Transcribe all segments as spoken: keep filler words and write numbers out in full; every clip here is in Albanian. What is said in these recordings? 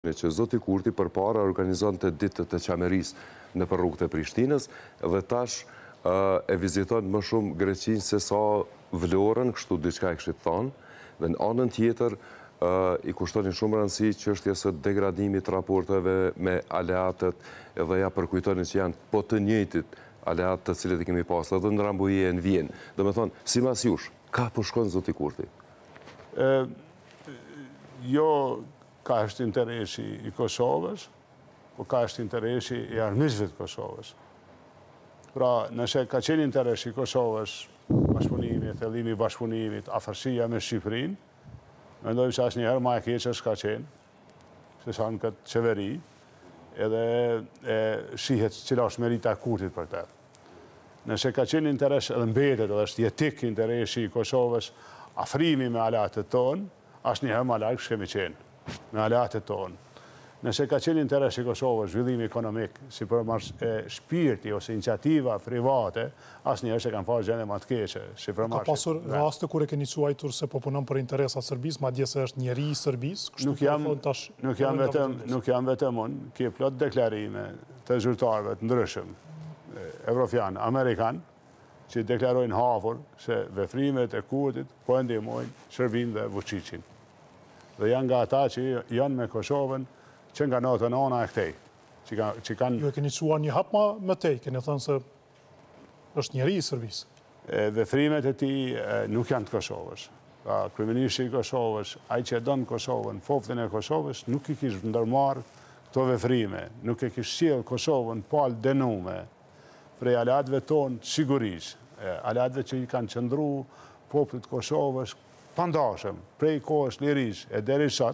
që zoti Kurti përpara organizonte ditët e qeverisë në për rrugët e Prishtinës dhe tash e viziton më shumë Greqinë se sa Vlorën, kështu diçka e kishit thonë, dhe në anën tjetër i kushtonin shumë rëndësi çështjes së degradimit të raporteve me aleatët dhe ja përkujtonin që janë po të njëjtit aleatë të cilët i kemi pasur edhe në Rambujë e në Vjenë. Do me thonë, si mas jush, ka po shkon zoti Kurti? Jo ka është interesi i Kosovës, po ka është interesi i armiqve të Kosovës. Pra, nëse ka qenë interesi i Kosovës, bashkëpunimi, thellimi i bashkëpunimit, afërsia me Shqipërinë, mendoj se asnjëherë më e keqe s'ka qenë, se sa në këtë qeveri, edhe e shihet cila është merita e Kurtit për këtë. Nëse ka qenë interes edhe mbetet, edhe është jetik interesi i Kosovës, afrimi me aleatët tonë, asnjëherë më larg s'kemi qenë me aleatët tonë. Nëse ka qenë interes i Kosovës, zhvillimi ekonomik, si përmars shpirti ose iniciativa private, asnjëherë se kanë pasur gjendje më të keqe. Si Ka pasur raste kur e keni quajtur se po punon për interesat Serbisë, madje se është njeri i Serbisë, kështu nuk jam nuk jam vetëm nuk jam vetëm unë, ke plot deklarime të zyrtarëve të ndryshëm, evropian, amerikan, që deklarojnë hapur se veprimet e Kurtit po e ndihmojnë Shërbinë dhe Vučićin. Dhe janë nga ata që janë me Kosovën që nga natën ana e këtej. Që kanë... Ju e keni quar një hap ma më tej, keni thënë se është njeri i Serbisë. Veprimet e tij nuk janë të Kosovës. Ka kryeministri i Kosovës, ai që e don Kosovën, foftin e Kosovës, nuk i kishte ndërmarrë këto veprime, nuk e kishte sjell Kosovën palë dënume prej aleatëve tonë sigurisë, aleatëve që i kanë qëndru popullit Kosovës pandashëm, prej kohës lirisë e deri sot,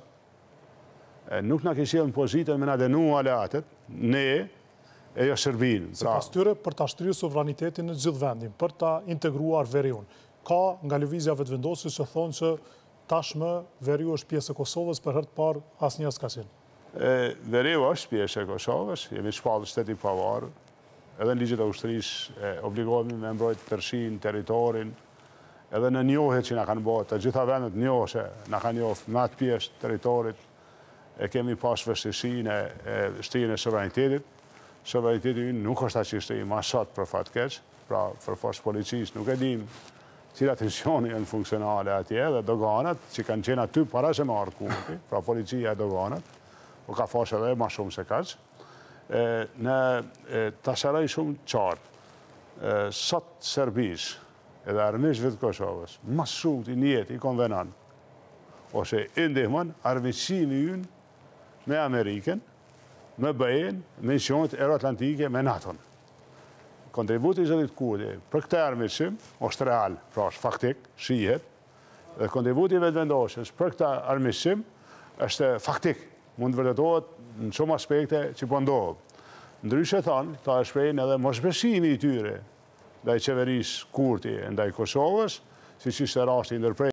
nuk na kishte në pozitën me na dënu aleatët, ne e jo Shërbinë. Se pas tyre për ta shtrirë sovranitetin në gjithë vendin, për ta integruar Veriun. Ka nga lëvizja vetëvendosur që thonë që tashmë Veriu është pjesë e Kosovës, për herë të parë asnjë s'ka qenë. Veriu është pjesë e Kosovës, jemi shpallë shteti i pavarur, edhe në ligjet e ushtrisë obligohemi me mbrojtë tërshin, territorin, edhe në njohje që na kanë bërë, të gjitha vendet njohse, na kanë njohur me atë pjesë të territorit, e kemi pas vështirësinë e shtrijen e sovranitetit. Sovraniteti ynë nuk është aq i shtrirë më sot për fat keq, pra për forcë policisë nuk e dim cilat tensione janë funksionale atje, dhe doganat që kanë qenë aty para se me ardhur Kurti, pra policia e doganat, o ka fashë edhe më shumë se kaq. Në ta sharoj shumë qartë, sot Serbisë edhe armiqve të Kosovës, më shumë të njëjtë i konvenon, ose i ndihmon armiqësimi ynë me Amerikën, me B E-n, me misionet euroatlantike, me NATO-n. Kontributi i zotit Kurti për këtë armiqësim është real, pra është faktik, shihet, dhe kontributi i vetëvendosjes për këtë armiqësim është faktik, mund të vërtetohet në shumë aspekte që po ndodhin. Ndryshe thonë, ta shprehin edhe mosbesimi i tyre ndaj qeverisë Kurti ndaj Kosovës, siç ishte rasti ndërprer